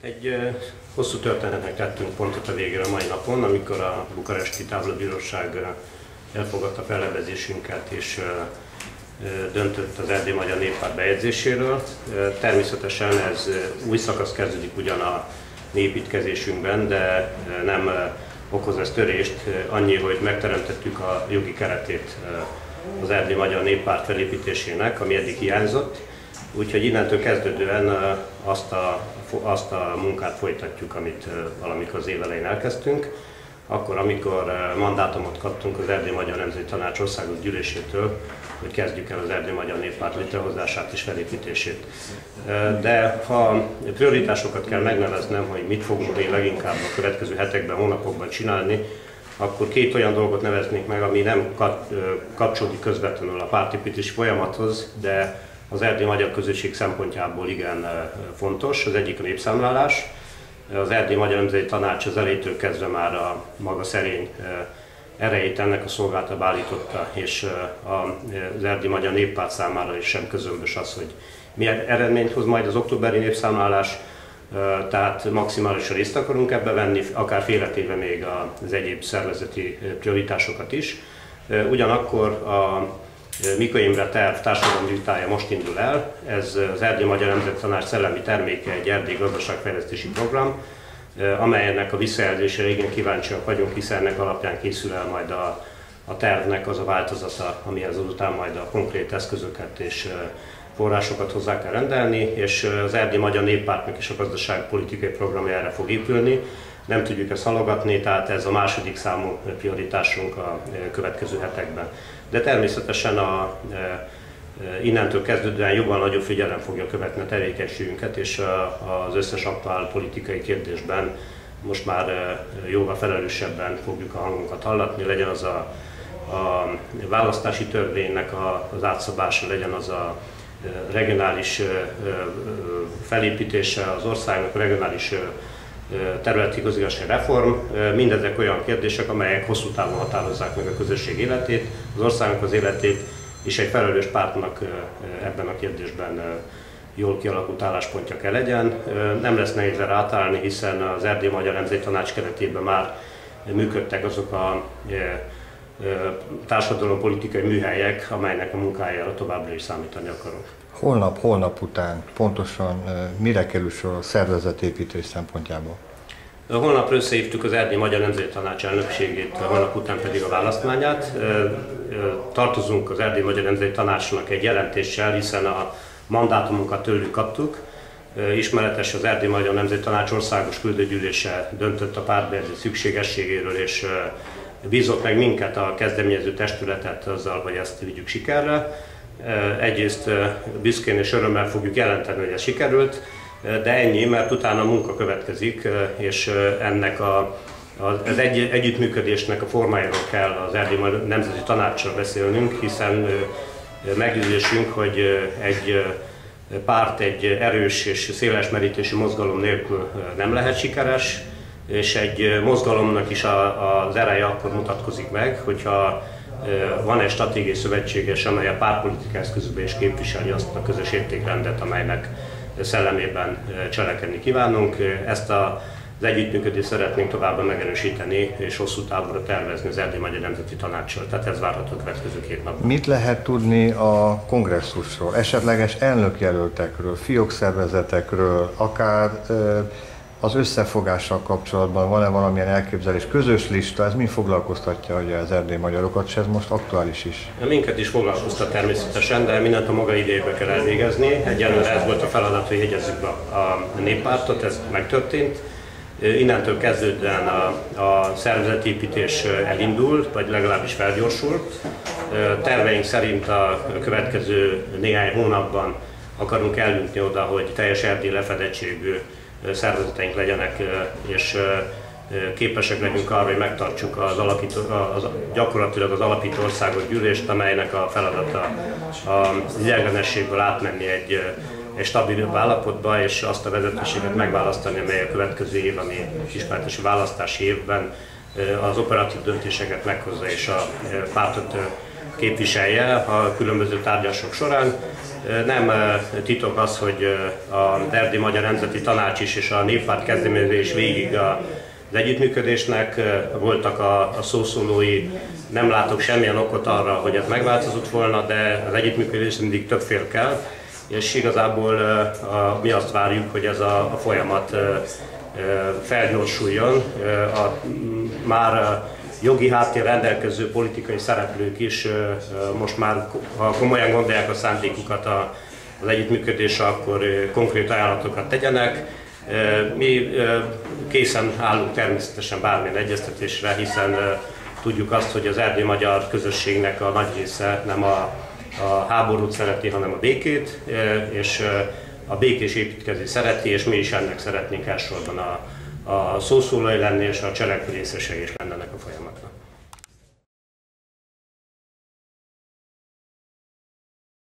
Egy hosszú történetnek tettünk pontot a végére a mai napon, amikor a bukaresti távlabíróság elfogadta fellebbezésünket és döntött az Erdély Magyar Néppárt bejegyzéséről. Természetesen ez új szakasz kezdődik ugyan a mi építkezésünkben, de nem okoz ez törést, annyi, hogy megteremtettük a jogi keretét az Erdély Magyar Néppárt felépítésének, ami eddig hiányzott. Úgyhogy innentől kezdődően azt a munkát folytatjuk, amit valamikor az év elején elkezdtünk. Akkor, amikor mandátumot kaptunk az Erdély Magyar Nemzeti Tanács Országos Gyűlésétől, hogy kezdjük el az Erdély Magyar Néppárt létrehozását és felépítését. De ha prioritásokat kell megneveznem, hogy mit fogunk még leginkább a következő hetekben, hónapokban csinálni, akkor két olyan dolgot neveznék meg, ami nem kapcsolódik közvetlenül a pártépítési folyamathoz, de az erdélyi magyar közösség szempontjából igen fontos. Az egyik a népszámlálás. Az Erdély Magyar Nemzeti Tanács az elejétől kezdve már a maga szerény erejét ennek a szolgáltába állította, és az Erdély Magyar Néppárt számára is sem közömbös az, hogy milyen eredményt hoz majd az októberi népszámlálás, tehát maximálisan részt akarunk ebbe venni, akár félretéve még az egyéb szervezeti prioritásokat is. Ugyanakkor a Mikó Imre terv társadalmi vitája most indul el, ez az Erdély Magyar Nemzeti Tanács szellemi terméke, egy erdélyi gazdaságfejlesztési program, amelynek a visszajelzésére igen kíváncsiak vagyunk, hiszen ennek alapján készül el majd a tervnek az a változata, amihez azután majd a konkrét eszközöket és forrásokat hozzá kell rendelni, és az Erdély Magyar Néppártnak is a gazdaságpolitikai programja erre fog épülni. Nem tudjuk ezt halogatni, tehát ez a második számú prioritásunk a következő hetekben. De természetesen innentől kezdődően jobban nagyobb figyelem fogja követni a tevékenységünket, és az összes aktuál politikai kérdésben most már jóval felelősebben fogjuk a hangunkat hallatni, legyen az a választási törvénynek az átszabása, legyen az a regionális felépítése az országnak, a regionális területi közigazgatási reform, mindezek olyan kérdések, amelyek hosszú távon határozzák meg a közösség életét, az országnak az életét, és egy felelős pártnak ebben a kérdésben jól kialakult álláspontja kell legyen. Nem lesz nehéz erre átállni, hiszen az Erdély Magyar Nemzeti Tanács keretében már működtek azok a társadalompolitikai műhelyek, amelynek a munkájára továbbra is számítani akarunk. Holnap után pontosan mire kerül sor a szervezetépítés szempontjából? Holnap összehívtuk az Erdély Magyar Nemzeti Tanács elnökségét, holnap után pedig a választmányát. Tartozunk az Erdély Magyar Nemzeti Tanácsnak egy jelentéssel, hiszen a mandátumunkat tőlük kaptuk. Ismeretes, az Erdély Magyar Nemzeti Tanács országos küldőgyűlése döntött a párbeszéd szükségességéről, és bízott meg minket, a kezdeményező testületet azzal, hogy ezt vigyük sikerre. Egyrészt büszkén és örömmel fogjuk jelenteni, hogy ez sikerült, de ennyi, mert utána munka következik, és ennek az együttműködésnek a formájáról kell az Erdély Nemzeti Tanáccsal beszélnünk, hiszen meggyőződésünk, hogy egy párt egy erős és széles merítésű mozgalom nélkül nem lehet sikeres, és egy mozgalomnak is az ereje akkor mutatkozik meg, hogyha van egy stratégiai szövetséges, amely a pártpolitikai eszközökben is képviseli azt a közös értékrendet, amelynek szellemében cselekedni kívánunk. Ezt az együttműködést szeretnénk továbbá megerősíteni és hosszú távra tervezni az Erdély Magyar Nemzeti Tanáccsal. Tehát ez várható a következő 2 napban. Mit lehet tudni a kongresszusról, esetleges elnökjelöltekről, fiókszervezetekről, akár az összefogással kapcsolatban van-e valamilyen elképzelés, közös lista, ez mind foglalkoztatja ugye az erdélyi magyarokat, és ez most aktuális is? Minket is foglalkoztat természetesen, de mindent a maga idejébe kell elvégezni. Egyelőre ez volt a feladat, hogy jegyezzük be a néppártot, ez megtörtént. Innentől kezdődően a szervezetépítés elindul, vagy legalábbis felgyorsul. Terveink szerint a következő néhány hónapban akarunk eljutni oda, hogy teljes erdélyi lefedettségű szervezeteink legyenek, és képesek legyünk arra, hogy megtartsuk gyakorlatilag az alapító országos gyűlést, amelynek a feladata az ideiglenességből átmenni egy stabilabb állapotba, és azt a vezetőséget megválasztani, amely a következő év, ami ismertesi választási évben az operatív döntéseket meghozza és a pártot képviselje a különböző tárgyalások során. Nem titok az, hogy az Erdély Magyar Nemzeti Tanács is és a Néppárt kezdeményezés végig az együttműködésnek voltak a szószólói. Nem látok semmilyen okot arra, hogy ez megváltozott volna, de az együttműködés mindig több fél kell, és igazából mi azt várjuk, hogy ez a folyamat felgyorsuljon. Már jogi háttér rendelkező politikai szereplők is most már, ha komolyan gondolják a szándékukat az együttműködésre, akkor konkrét ajánlatokat tegyenek. Mi készen állunk természetesen bármilyen egyeztetésre, hiszen tudjuk azt, hogy az erdélyi magyar közösségnek a nagy része nem a háborút szereti, hanem a békét, és a békés építkezést szereti, és mi is ennek szeretnénk elsősorban a szószólói lenni, és a cselekvő részesei is lenni ennek a folyamatnak.